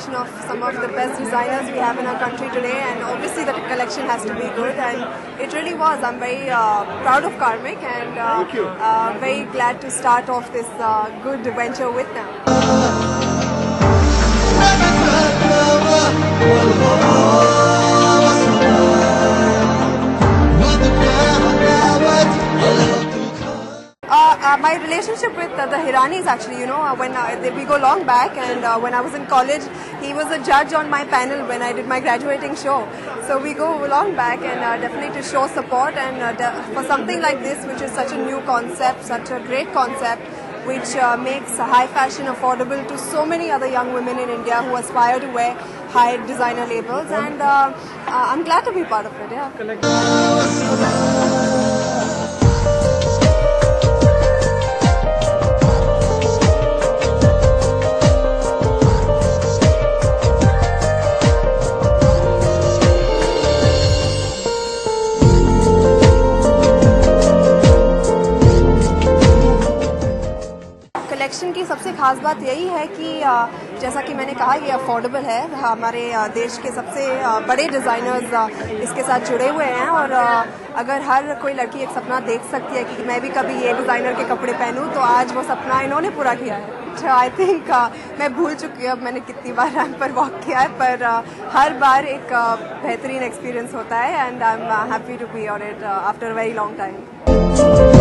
representation of some of the best designers we have in our country today, and obviously the collection has to be good, and it really was. I'm very proud of Karmik, and very glad to start off this good venture with them. My relationship with the Hiranis actually, you know, when we go long back, and when I was in college, he was a judge on my panel when I did my graduating show. So we go long back, and definitely to show support, and for something like this, which is such a new concept, such a great concept, which makes high fashion affordable to so many other young women in India who aspire to wear high designer labels, and I'm glad to be part of it. Yeah. Collection की सबसे खास बात यही है कि जैसा कि मैंने कहा, ये अफोर्डेबल है। हमारे देश के सबसे बड़े डिज़ाइनर्स इसके साथ जुड़े हुए हैं, और अगर हर कोई लड़की एक सपना देख सकती है कि मैं भी कभी ये डिज़ाइनर के कपड़े पहनूं, तो आज वो सपना इन्होंने पूरा किया है। आई थिंक मैं भूल चुकी हूँ अब मैंने कितनी बार रैंप पर वॉक किया है, पर हर बार एक बेहतरीन एक्सपीरियंस होता है, and I am happy to be on it after a very long time.